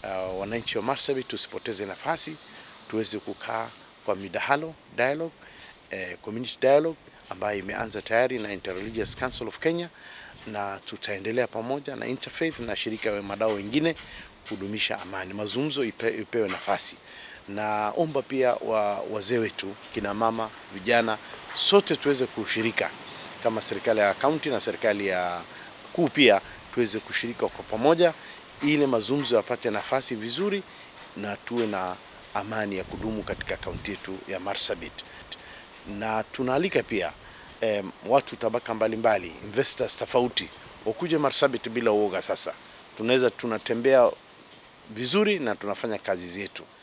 wananchi wa Marsabit tusipoteze nafasi, tuweze kukaa kwa dialogue, community dialogue ambayo imeanza tayari na Interreligious Council of Kenya, na tutaendelea pamoja na Interfaith na shirika ya madau wengine kudumisha amani. Mazungumzo ipewe nafasi. Na omba pia wazee wetu, kina mama, vijana, sote tuweze kushirika kama serikali ya kaunti na serikali ya kuu, pia tuweze kushirika kwa pamoja ili mazungumzo yapate nafasi vizuri na tuwe na amani ya kudumu katika kaunti yetu ya Marsabit. Na tunaalika pia watu tabaka mbalimbali, investors tofauti wakuje Marsabit bila uoga. Sasa tunatembea vizuri na tunafanya kazi zetu.